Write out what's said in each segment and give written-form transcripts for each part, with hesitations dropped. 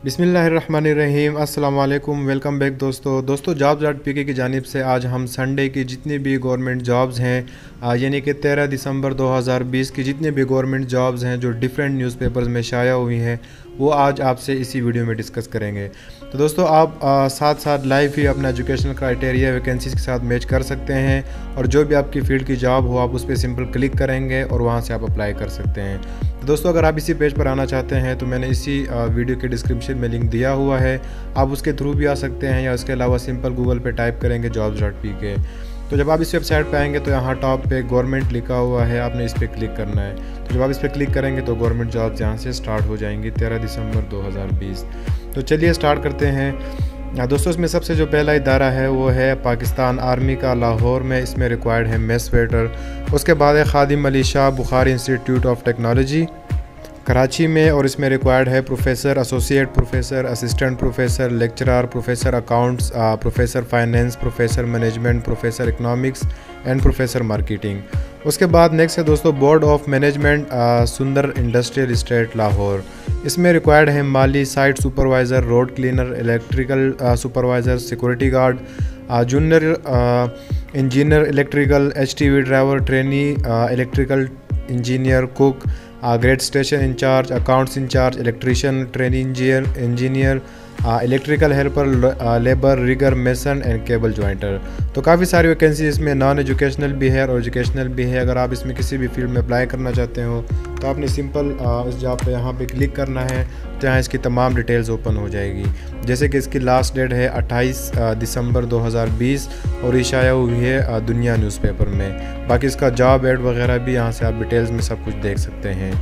बिस्मिल्लाहिर्रहमानिर्रहीम। अस्सलाम वालेकुम। वेलकम बैक दोस्तों जॉब्स.pk की जानिब से आज हम संडे की जितनी भी गवर्नमेंट जॉब्स हैं यानी कि 13 दिसंबर 2020 की जितनी भी गवर्नमेंट जॉब्स हैं जो डिफरेंट न्यूज़पेपर्स में शाया हुई हैं वो आज आपसे इसी वीडियो में डिस्कस करेंगे। तो दोस्तों आप साथ साथ लाइव ही अपना एजुकेशनल क्राइटेरिया वैकेंसीज़ के साथ मैच कर सकते हैं और जो भी आपकी फ़ील्ड की जॉब हो आप उस पर सिंपल क्लिक करेंगे और वहाँ से आप अप्लाई कर सकते हैं। तो दोस्तों अगर आप इसी पेज पर आना चाहते हैं तो मैंने इसी वीडियो के डिस्क्रिप्शन में लिंक दिया हुआ है, आप उसके थ्रू भी आ सकते हैं या उसके अलावा सिंपल गूगल पे टाइप करेंगे jobs.pk। तो जब आप इस वेबसाइट पे आएंगे तो यहाँ टॉप पे गवर्नमेंट लिखा हुआ है, आपने इस पर क्लिक करना है। तो जब आप इस पर क्लिक करेंगे तो गवर्नमेंट जॉब्स यहाँ से स्टार्ट हो जाएंगी 13 दिसंबर 2020। तो चलिए स्टार्ट करते हैं। दोस्तों इसमें सबसे जो पहला इदारा है वो है पाकिस्तान आर्मी का, लाहौर में। इसमें रिक्वायर्ड है मेस वेटर। उसके बाद है Khadim Ali Shah Bukhari institute of technology Karachi में, और इसमें रिक्वायर्ड है professor, associate professor, assistant professor, lecturer, professor accounts, professor finance, professor management, professor economics and professor marketing. उसके बाद नेक्स्ट है दोस्तों board of management Sundar industrial estate Lahore. इसमें रिक्वायर्ड है माली, site supervisor, road cleaner, electrical supervisor, security guard, junior engineer electrical, HTV driver, trainee electrical engineer, cook, grade station in charge, accounts incharge, electrician, training engineer, electrical helper, labour, rigger, mason and cable jointer. तो काफ़ी सारी vacancy इसमें non educational भी है और educational भी है। अगर आप इसमें किसी भी फील्ड में अप्लाई करना चाहते हो तो आपने सिंपल इस जॉब पे यहाँ पे क्लिक करना है तो यहाँ इसकी तमाम डिटेल्स ओपन हो जाएगी। जैसे कि इसकी लास्ट डेट है 28 दिसंबर 2020 और ये शाया हुई है दुनिया न्यूज़पेपर में। बाकी इसका जॉब एड वगैरह भी यहाँ से आप डिटेल्स में सब कुछ देख सकते हैं।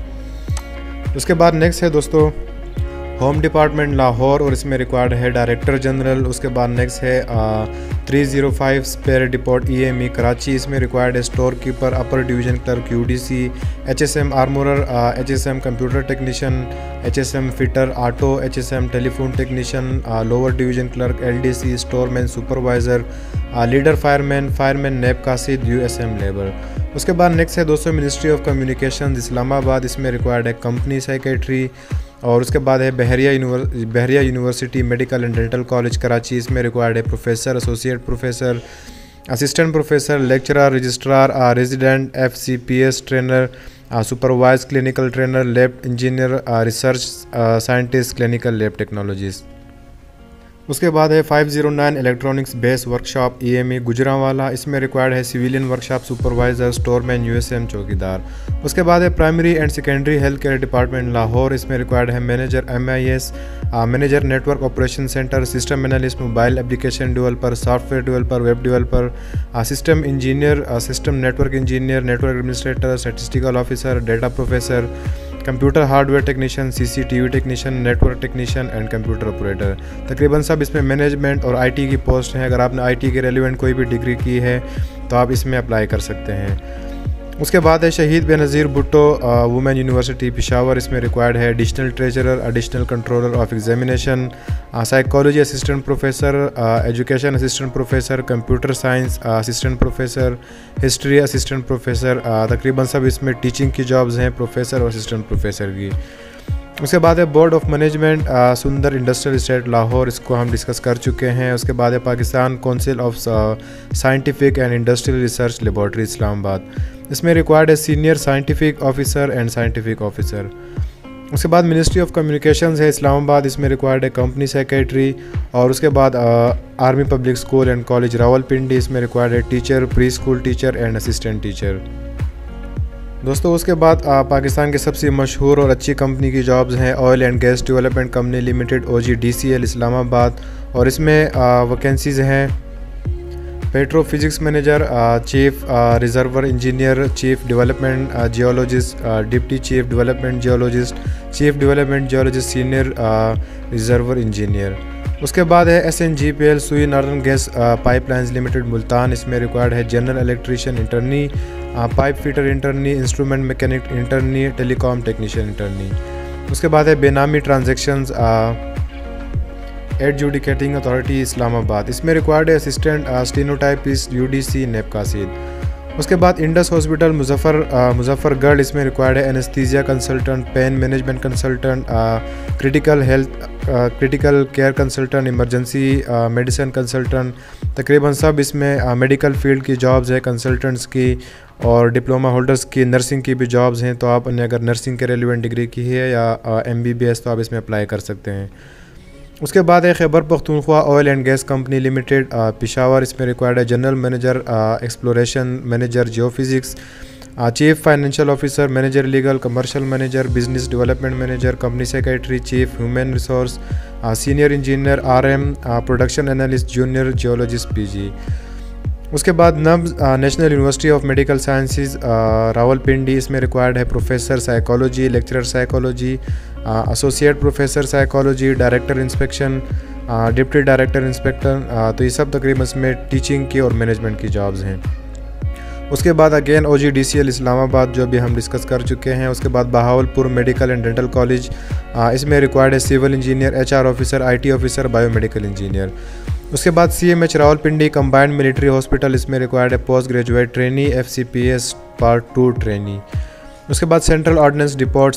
उसके बाद नेक्स्ट है दोस्तों होम डिपार्टमेंट लाहौर और इसमें रिक्वायर्ड है डायरेक्टर जनरल। उसके बाद नेक्स्ट है 305 स्पेयर डिपोट EME कराची। इसमें रिक्वायर्ड है store keeper, upper division clerk UDC, HSM armourer, HSM computer technician, HSM fitter auto, HSM telephone technician, lower division clerk LDC, storeman supervisor, leader fireman, fireman नेब कासिद, USM labour. उसके बाद next है दोस्तों ministry of communication Islamabad. इसमें required है company secretary. और उसके बाद है Bahria university medical and dental college Karachi. इसमें रिक्वायर्ड है professor, associate professor, assistant professor, lecturer, registrar, resident, FCPS trainer, supervise clinical trainer, lab engineer, research scientist, clinical lab technologies. उसके बाद है 509 electronics base workshop EME Gujranwala. इसमें रिक्वायर्ड है civilian workshop supervisor, storeman, USM चौकीदार। उसके बाद है primary and secondary health care department Lahore. इसमें रिक्वायर्ड है manager MIS, manager network operation centre, system analyst, mobile application developer, software developer, web developer, system engineer, system network engineer, network administrator, statistical officer, data professor, computer hardware technician, CCTV technician, network technician and computer operator. तकरीबन सब इसमें management और IT की post हैं। अगर आपने IT के relevant कोई भी डिग्री की है तो आप इसमें अप्लाई कर सकते हैं। उसके बाद है शहीद बेनज़ीर भुट्टो वुमेन यूनिवर्सिटी पेशावर। इसमें रिक्वायर्ड है additional treasurer, additional controller of examination, psychology assistant professor, education assistant professor, computer science assistant professor, history assistant professor. तकरीबन सब इसमें टीचिंग की जॉब्स हैं, प्रोफेसर और असिस्टेंट प्रोफेसर की। उसके बाद है board of management Sundar industrial estate Lahore, इसको हम डिस्कस कर चुके हैं। उसके बाद है Pakistan council of scientific and industrial research laboratory Islamabad. इसमें रिक्वायर्ड है senior scientific officer and scientific officer. उसके बाद मिनिस्ट्री ऑफ कम्युनिकेशंस है इस्लामाबाद। इसमें रिक्वायर्ड है कंपनी सेक्रेटरी। और उसके बाद army public school and college Rawalpindi. इसमें रिक्वायर्ड है teacher, pre school teacher and assistant teacher. दोस्तों उसके बाद पाकिस्तान की सबसे मशहूर और अच्छी कंपनी की जॉब्स हैं oil and gas development company limited OGDCL Islamabad. और इसमें वैकेंसीज़ हैं petrophysics manager, chief reservoir engineer, chief development geologist, deputy chief development geologist, chief development geologist, senior reservoir engineer. उसके बाद है SNGPL Sui northern gas pipelines limited Multan. इसमें required है general electrician internee, pipe fitter internee, instrument mechanic internee, telecom technician internee. उसके बाद है बेनामी transactions adjudicating authority Islamabad. इसमें रिक्वायर्ड है असिस्टेंट स्टेनोटाइपिस्ट UDC नेब कासिद। उसके बाद इंडस हॉस्पिटल मुजफ्फरगढ़, इसमें रिक्वायर्ड है anaesthesia consultant, pain management consultant, critical care consultant, emergency medicine consultant. तकरीबन सब इसमें मेडिकल फील्ड की जॉब्स है कंसल्टेंट्स की, और डिप्लोमा होल्डर्स की नर्सिंग की भी जॉब्स हैं। तो आपने अगर नर्सिंग के रेलिवेंट डिग्री की है या MBBS तो आप इसमें अप्लाई कर सकते हैं। उसके बाद है Khyber Pakhtunkhwa oil and gas company limited Peshawar, इसमें रिक्वायर्ड है general manager exploration, manager geophysics, chief financial officer, manager legal, commercial manager, business development manager, company secretary, chief human resource, senior engineer RM, production analyst, junior geologist PG। उसके बाद NUMS national university of medical sciences Rawalpindi, इसमें required है professor psychology, lecturer psychology, associate professor psychology, director inspection, deputy director inspector. तो ये सब तकरीबन इसमें teaching की और मैनेजमेंट की जॉब्स हैं। उसके बाद अगेन OGDCL इस्लामाबाद जो अभी हम डिस्कस कर चुके हैं। उसके बाद Bahawalpur medical and dental college, इसमें रिक्वायर्ड है civil engineer, HR officer, IT officer, biomedical engineer. उसके बाद CMH Rawalpindi combined military hospital, इसमें रिक्वायर्ड है post graduate trainee, FCPS part 2 trainee. उसके बाद central ordnance depot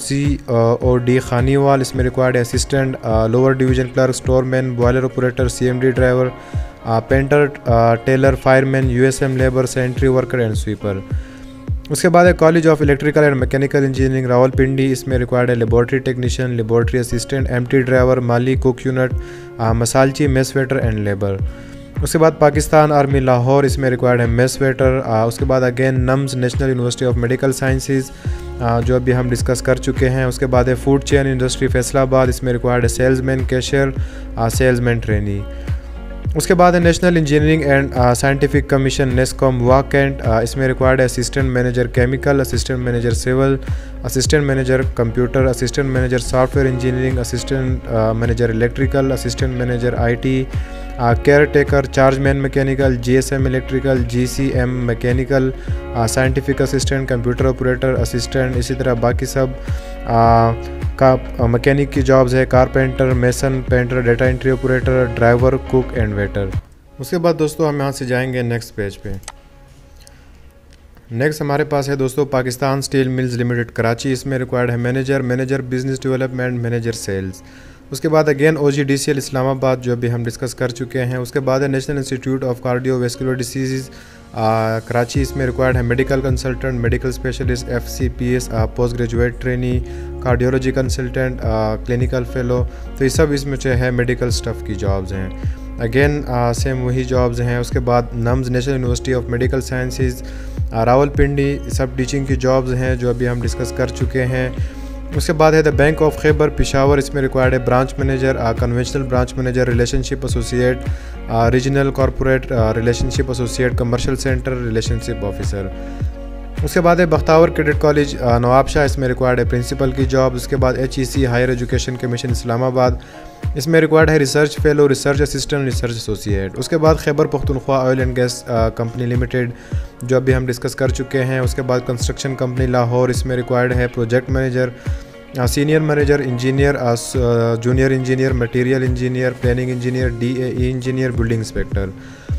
COD Khanewal, इसमें रिक्वायर्ड है assistant, lower division clerk, storeman, boiler operator, CMD driver, painter, tailor, fireman, USM labour, sentry worker and sweeper. उसके बाद है college of electrical and mechanical engineering Rawalpindi, इसमें required है laboratory technician, laboratory assistant, MT driver, माली, cook unit, मसालची, mess waiter and labour. उसके बाद Pakistan army Lahore, इसमें रिक्वायर्ड है मेस वेटर। उसके बाद again NUMS national university of medical sciences जो अभी हम डिस्कस कर चुके हैं। उसके बाद है फूड चेन इंडस्ट्री फैसलाबाद, इसमें रिक्वायर्ड है सेल्समैन, कैशियर, सेल्समैन ट्रेनी। उसके बाद है national engineering and scientific commission NESCOM vacant, इसमें रिक्वायर्ड है assistant manager chemical, assistant manager civil, assistant manager computer, assistant manager software engineering, assistant manager electrical, assistant manager IT, caretaker, chargeman mechanical, GSM electrical, GCM mechanical, scientific assistant, computer operator assistant. इसी तरह बाकी सब का mechanic की jobs है, carpenter, mason, painter, data entry operator, driver, cook and waiter. उसके बाद दोस्तों हम यहाँ से जाएंगे नेक्स्ट पेज पे। नेक्स्ट हमारे पास है दोस्तों Pakistan steel mills limited Karachi, इसमें रिक्वायर्ड है manager business development, manager sales. उसके बाद अगेन OGDCL इस्लामाबाद जो अभी हम डिस्कस कर चुके हैं। उसके बाद है national institute of cardiovascular disease Karachi, इसमें रिक्वायर्ड है medical consultant, medical specialist, FCPS post graduate trainee, cardiology consultant, clinical fellow. तो ये सब इसमें जो है मेडिकल स्टफ़ की जॉब्स हैं। अगेन सेम वही जॉब्स हैं। उसके बाद NUMS national university of medical sciences Rawalpindi, सब टीचिंग की जॉब्स हैं जो अभी हम डिस्कस कर चुके हैं। उसके बाद है the bank of Khyber Peshawar, इसमें रिक्वायर्ड है branch manager, conventional branch manager, relationship associate, regional corporate relationship associate, commercial centre relationship officer. उसके बाद है बख्तावर कैडेट कॉलेज नवाबशाह, इसमें रिक्वायर्ड है प्रिंसिपल की जॉब। उसके बाद HEC higher education commission Islamabad, इसमें रिक्वायर्ड है research fellow, research assistant, research associate. उसके बाद Khyber Pakhtunkhwa oil and gas company limited जो अभी हम डिस्कस कर चुके हैं। उसके बाद कंस्ट्रक्शन कंपनी लाहौर, इसमें रिक्वायर्ड है project manager, senior manager, engineer, junior engineer, material engineer, planning engineer, DAE engineer, building inspector.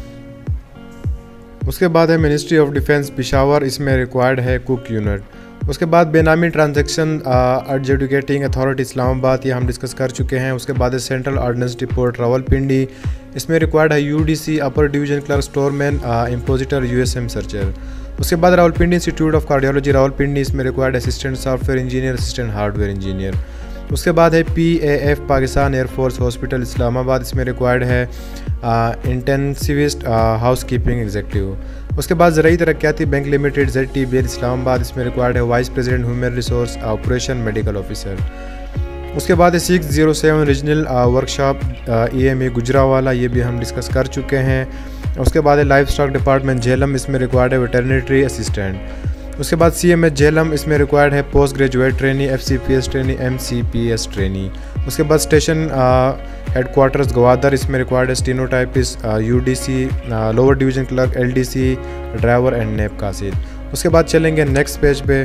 उसके बाद है मिनिस्ट्री ऑफ डिफेंस पेशावर, इसमें रिक्वायर्ड है कुक यूनिट। उसके बाद बेनामी ट्रांजैक्शन एडजुडिकेटिंग अथॉरिटी इस्लामाबाद, ये हम डिस्कस कर चुके हैं। उसके बाद है सेंट्रल ऑर्डिनेंस डिपोट रावलपिंडी, इसमें रिक्वायर्ड है UDC upper division clerk, storeman, impositor, USM searcher. उसके बाद Rawalpindi institute of cardiology Rawalpindi, इसमें required assistant software engineer, assistant hardware engineer. उसके बाद है PAF Pakistan air force hospital Islamabad, इसमें रिक्वायर्ड है इंटेंसिविस्ट हाउस कीपिंग एग्जीक्यूटिव। उसके बाद Zarai Taraqiati bank limited ZTBL Islamabad, इसमें रिक्वायर्ड है vice president human resource operation medical officer. उसके बाद है 607 रीजनल वर्कशॉप EMA गुजरावाला, ये भी हम डिस्कस कर चुके हैं। उसके बाद है लाइफ स्टॉक डिपार्टमेंट झेलम, इसमें रिक्वायर्ड है वेटरनरी असिस्टेंट। उसके बाद CMH झेलम, इसमें रिक्वायर्ड है post graduate trainee, FCPS trainee, MCPS trainee. उसके बाद स्टेशन हेडक्वार्टर्स गवादर, इसमें रिक्वायर्ड है stenotypist, UDC lower division clerk, LDC driver and नेब कासिद। उसके बाद चलेंगे नेक्स्ट पेज पे।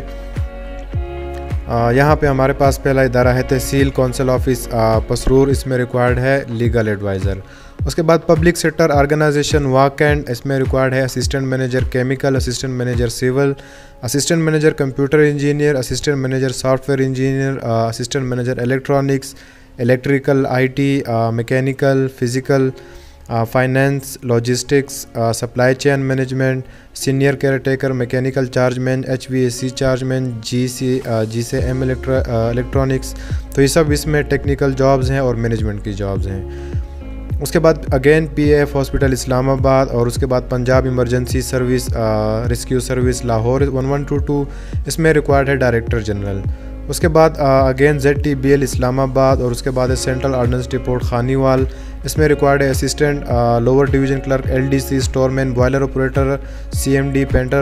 यहाँ पे हमारे पास पहला इदारा है तहसील कौंसल ऑफिस पसरूर, इसमें रिक्वायर्ड है लीगल एडवाइज़र। उसके बाद पब्लिक सेक्टर ऑर्गेनाइजेशन वाकैंड, इसमें रिक्वायर्ड है assistant manager chemical, assistant manager civil, assistant manager computer engineer, assistant manager software engineer, assistant manager electronics, electrical, IT, mechanical, physical, finance, logistics, supply chain management, senior caretaker, mechanical chargeman, HVAC chargeman, GCM electronics. तो ये सब इसमें technical jobs हैं और management की jobs हैं। उसके बाद अगेन PAF हॉस्पिटल इस्लामाबाद, और उसके बाद Punjab emergency service rescue service Lahore 1122, इसमें रिक्वायर्ड है डायरेक्टर जनरल। उसके बाद अगेन ZTBL इस्लामाबाद, और उसके बाद है सेंट्रल ऑर्डिनेंस डिपोट खानीवाल, इसमें रिक्वायर्ड है assistant lower division clerk, LDC storeman, boiler operator, CMD painter,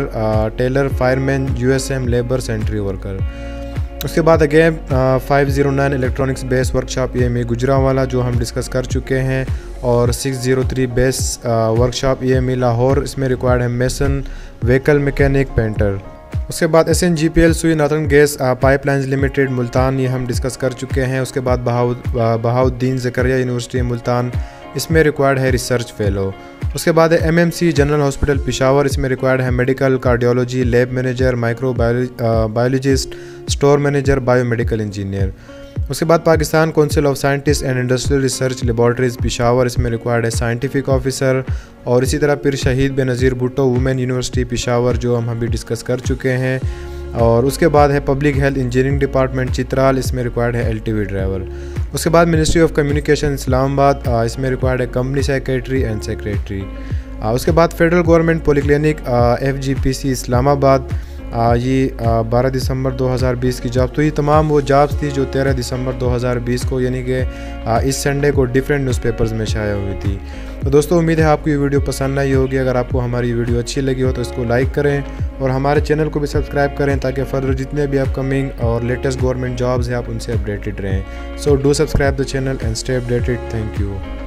tailor, fireman, USM labour, sentry worker. उसके बाद again 509 electronics base workshop EME Gujranwala, जो हम डिस्कस कर चुके हैं, और 603 बेस वर्कशॉप EME लाहौर, इसमें रिक्वायर्ड है मेसन, व्हीकल मैकेनिक, पेंटर। उसके बाद SNGPL Sui northern gas pipelines limited Multan, ये हम डिस्कस कर चुके हैं। उसके बाद बहाउद्दीन ज़करिया यूनिवर्सिटी मुल्तान, इसमें रिक्वायर्ड है रिसर्च फेलो। उसके बाद है MMC जनरल हॉस्पिटल पिशावर, इसमें रिक्वायर्ड है medical cardiology, lab manager, microbiologist, store manager, biomedical engineer. उसके बाद Pakistan council of scientist and industrial research laboratories Peshawar, इसमें रिक्वायर्ड है साइंटिफिक ऑफिसर। और इसी तरह फिर शहीद बेनज़ीर भुट्टो वुमेन यूनिवर्सिटी पिशावर, जो हम अभी डिस्कस कर चुके हैं। और उसके बाद है public health engineering department Chitral, इसमें रिक्वायर्ड है LTV ड्राइवर। उसके बाद मिनिस्ट्री ऑफ कम्युनिकेशन इस्लामाबाद, इसमें रिक्वायर्ड है कंपनी सेक्रेटरी एंड सेक्रेटरी। उसके बाद federal government polyclinic FGPC Islamabad, ये 12 दिसंबर 2020 की जॉब। तो ये तमाम वो जॉब्स थी जो 13 दिसंबर 2020 को, यानी कि इस संडे को डिफरेंट न्यूज़पेपर्स में शाया हुई थी। तो दोस्तों, उम्मीद है आपको ये वीडियो पसंद आई होगी। अगर आपको हमारी वीडियो अच्छी लगी हो तो इसको लाइक करें, और हमारे चैनल को भी सब्सक्राइब करें, ताकि फर्दर जितने भी अपकमिंग और लेटेस्ट गवर्नमेंट जॉब्स हैं आप उनसे अपडेटेड रहें। So do subscribe the channel and stay updated. Thank you.